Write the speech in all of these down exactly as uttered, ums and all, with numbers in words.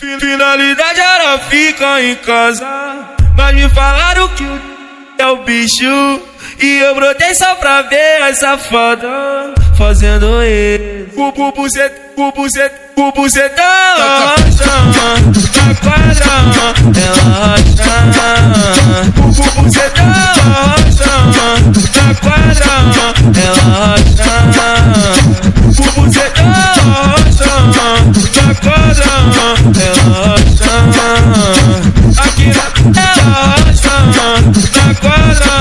Finalidade era ficar em casa, mas me falaram que o é o bicho, e eu brotei só pra ver as safadas fazendo ele. O bubucet, o bubucet, o bubucetão na quadra, ela racha. O bubucetão na quadra, ela racha. O bubucetão na quadra, ela racha. Aqui ela racha na quadra.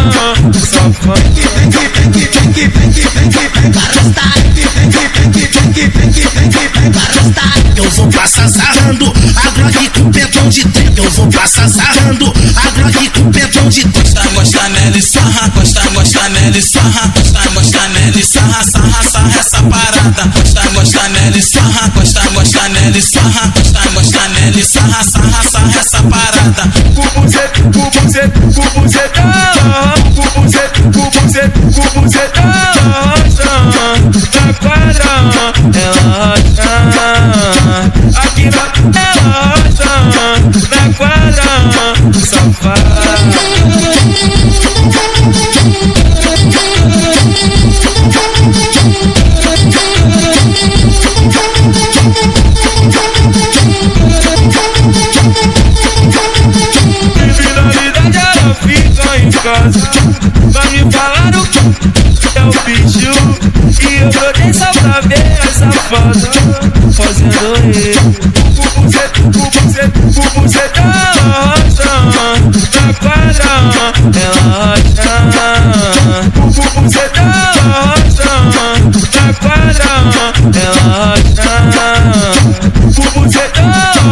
Eu vou passar sarrando a Glock com pedão de trinta. Eu vou passar sarrando a Glock com pedão de trinta. Gosta, gosta nele, sarra, gosta, gosta nele, sarra, gosta, gosta nele, sarra, sarra, sarra essa parada. Gosta, gosta nele, sarra, gosta, gosta nele, sarra, gosta, gosta nele, sarra, sarra, sarra essa parada. Bubuzet, bubuzet, bubuzetão, bubuzet, bubuzet, bubuzetão na quadra, ela racha. Aqui na ela racha, na quadra, safada. Finalidade era ficar em casa, mas me falaram que é o bicho, e eu brotei só pra ver a safada fazendo ele. Bubuzet, bubuzet, bubuzetão na quadra, ela racha. Bubuzetão na quadra, ela racha. Bubuzetão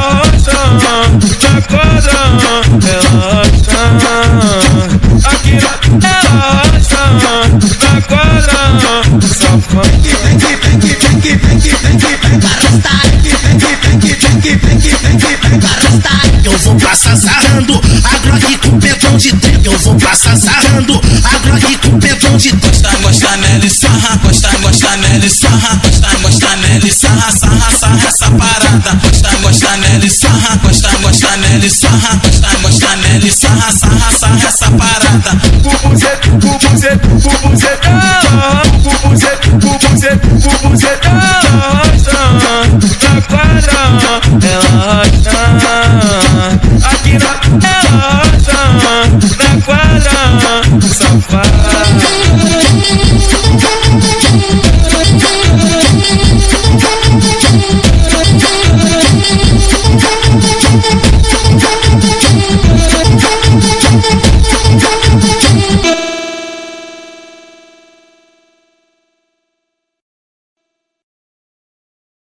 na quadra, ela racha. Aqui ela racha na quadra, safada. Eu vou passar sarrando a Glock com pedão de trinta. Eu vou passar sarrando a Glock com pedão de trinta. Gosta, gosta nele, sarra, gosta, gosta nele, sarra, gosta, gosta nele, sarra, sarra, sarra essa parada. Gosta, gosta nele, sarra, gosta, gosta nele, sarra, gosta, gosta nele, sarra, sarra, sarra essa parada. Bubuzet, bubuzet, bubuzetão, bubuzet, bubuzet, bubuzetão na quadra, ela